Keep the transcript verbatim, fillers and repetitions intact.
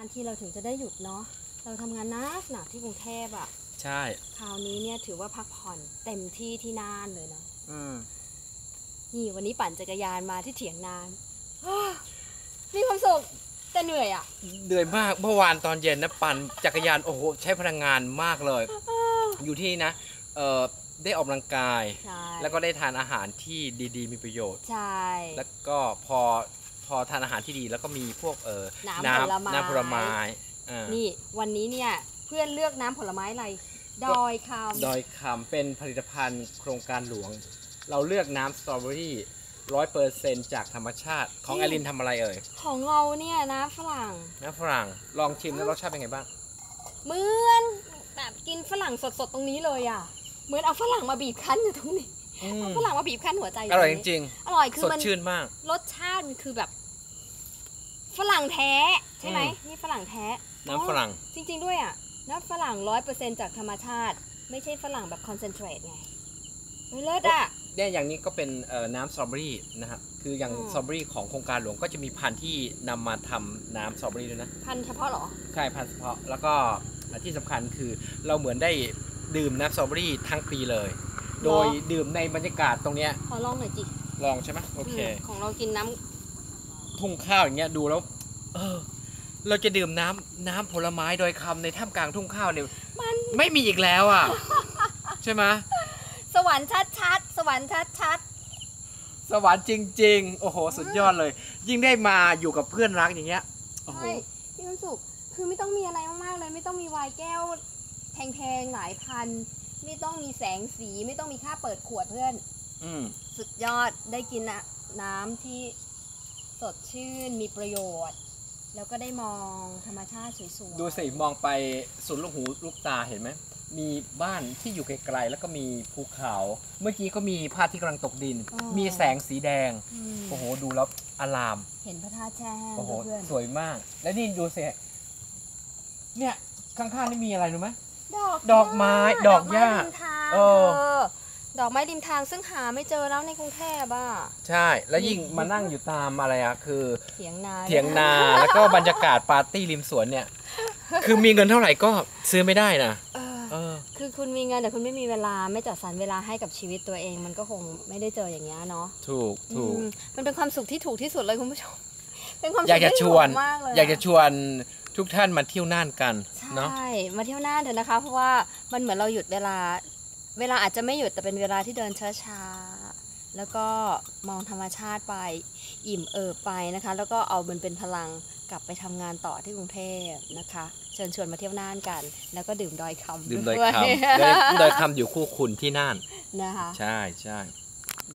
านที่เราถึงจะได้หยุดเนาะเราทำงานหนักหนักที่กรุงเทพอ่ะใช่คราวนี้เนี่ยถือว่าพักผ่อนเต็มที่ที่น่านเลยเนาะอืมนี่วันนี้ปั่นจักรยานมาที่เถียงนามีความสุขแต่เหนื่อยอ่ะเหนื่อยมากเมื่อวานตอนเย็นนะปั่นจักรยานโอ้โหใช้พลังงานมากเลยอยู่ที่นะเออได้ออกกำลังกายแล้วก็ได้ทานอาหารที่ดีๆมีประโยชน์ใช่แล้วก็พอพอทานอาหารที่ดีแล้วก็มีพวกเออน้ำผลไม้น้ำผลไม้นี่วันนี้เนี่ยเพื่อนเลือกน้ำผลไม้อะไรดอยคำดอยคำเป็นผลิตภัณฑ์โครงการหลวงเราเลือกน้ำสตรอเบอรี่ร้อยเปอร์เซ็นต์จากธรรมชาติของไอรินทำอะไรเอ่ยของเราเนี่ยน้ำฝรั่งน้ำฝรั่งลองชิมแล้วรสชาติเป็นไงบ้างเหมือนแบบกินฝรั่งสดๆตรงนี้เลยอ่ะเหมือนเอาฝรั่งมาบีบคั้นอยู่ตรงนี้เอาฝรั่งมาบีบคั้นหัวใจอร่อยจริงๆอร่อยคือมันสดชื่นมากรสชาติมันคือแบบฝรั่งแท้ใช่ไหมนี่ฝรั่งแท้น้ำฝรั่งจริงๆด้วยอ่ะน้ำฝรั่งร้อยเปอร์เซ็นต์จากธรรมชาติไม่ใช่ฝรั่งแบบคอนเซนเทรตไงเลิศอ่ะเนี่ยอย่างนี้ก็เป็นน้ำสตรอเบอรี่นะครับคืออย่างสตรอเบอรี่ของโครงการหลวงก็จะมีพันธุ์ที่นำมาทำน้ำสตรอเบอรี่ด้วยนะพันธุ์เฉพาะหรอใช่พันธุ์เฉพาะแล้วก็ที่สำคัญคือเราเหมือนได้ดื่มน้ำสตรอเบอรี่ทั้งปีเลยโดยดื่มในบรรยากาศตรงเนี้ยขอลองหน่อยจิลองใช่ไหมโอเคของเรากินน้ำทุ่งข้าวอย่างเงี้ยดูแล้วเออเราจะดื่มน้ำน้ำผลไม้โดยคำในท่ามกลางทุ่งข้าวเนี่ยมันไม่มีอีกแล้วอ่ะใช่ไหมสวรรค์ชัดๆสวรรค์ชัดๆสวรรค์จริงๆโอ้โหสุดยอดเลยยิ่งได้มาอยู่กับเพื่อนรักอย่างเงี้ยโอ้โหมีความสุขคือไม่ต้องมีอะไรมากๆเลยไม่ต้องมีไวน์แก้วแพงๆหลายพันไม่ต้องมีแสงสีไม่ต้องมีค่าเปิดขวดเพื่อนอืมสุดยอดได้กินน้ำที่สดชื่นมีประโยชน์แล้วก็ได้มองธรรมชาติสวยๆดูสิมองไปสุดลูกหูลูกตาเห็นไหมมีบ้านที่อยู่ไกลๆแล้วก็มีภูเขาเมื่อกี้ก็มีพระอาทิตย์กำลังตกดินมีแสงสีแดงโอ้โหดูแล้วอลามเห็นพระธาตุแช่โอ้โหสวยมากและนี่ดูสิเนี่ยข้างๆนี่มีอะไรรู้ไหมดอกดอกไม้ดอกหญ้าเออดอกไม้ริมทางซึ่งหาไม่เจอแล้วในกรุงเทพอ่ะใช่แล้วยิ่งมานั่งอยู่ตามอะไรอ่ะคือเถียงนาเถียงนาแล้วก็บรรยากาศปาร์ตี้ริมสวนเนี่ยคือมีเงินเท่าไหร่ก็ซื้อไม่ได้นะเออคือคุณมีเงินแต่คุณไม่มีเวลาไม่จัดสรรเวลาให้กับชีวิตตัวเองมันก็คงไม่ได้เจออย่างเงี้ยเนาะถูกถูกมันเป็นความสุขที่ถูกที่สุดเลยคุณผู้ชมเป็นความสุขที่ถูกมากเลยอยากจะชวนทุกท่านมาเที่ยวน่านกันเนาะใช่มาเที่ยวน่านเถอะนะคะเพราะว่ามันเหมือนเราหยุดเวลาเวลาอาจจะไม่หยุดแต่เป็นเวลาที่เดินช้าๆแล้วก็มองธรรมชาติไปอิ่มเอิบไปนะคะแล้วก็เอามันเป็นพลังกลับไปทำงานต่อที่กรุงเทพนะคะเชิญชวนมาเที่ยวน่านกันแล้วก็ดื่มดอยคำดื่มดอยคำดอยคำอยู่คู่คุณที่น่านนะคะใช่ใช่